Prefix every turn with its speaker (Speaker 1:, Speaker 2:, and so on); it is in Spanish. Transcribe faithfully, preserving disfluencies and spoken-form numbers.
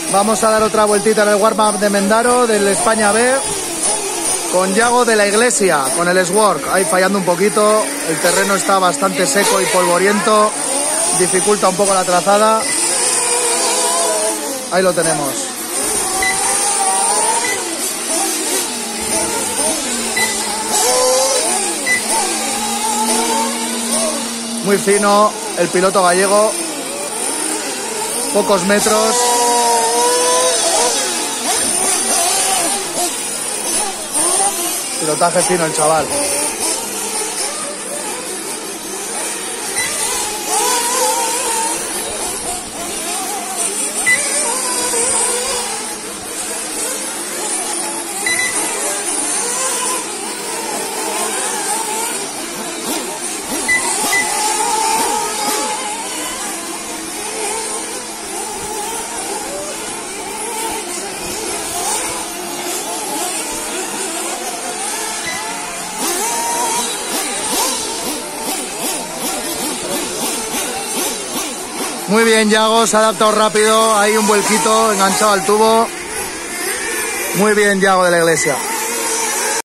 Speaker 1: Vamos a dar otra vueltita en el warm-up de Mendaro, del España B, con Yago de la Iglesia, con el S-Work, ahí fallando un poquito, el terreno está bastante seco y polvoriento, dificulta un poco la trazada, ahí lo tenemos. Muy fino el piloto gallego, pocos metros. Pilotaje fino el chaval. Muy bien, Yago, se ha adaptado rápido, hay un vuelquito enganchado al tubo. Muy bien, Yago de la Iglesia.